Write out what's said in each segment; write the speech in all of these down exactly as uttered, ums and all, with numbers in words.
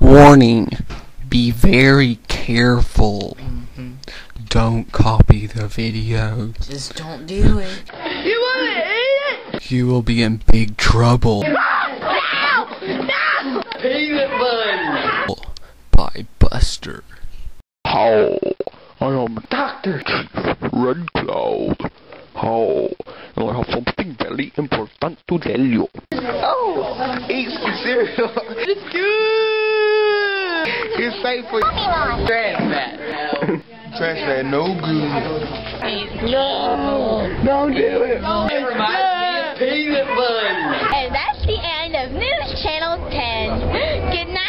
Warning, be very careful. Mm-hmm. Don't copy the video. Just don't do it. You wanna eat it? You will be in big trouble. No! No! Peanut butter. By Buster. How? I am Doctor Red Cloud. How? And I have something very important to tell you. Oh, eat some cereal. It's good. It's safe for trash fat. Trash fat, no good. No! Don't do it! It reminds me of peanut butter. And that's the end of News Channel ten. Good night!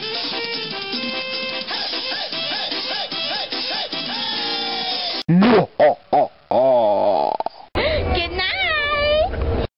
No!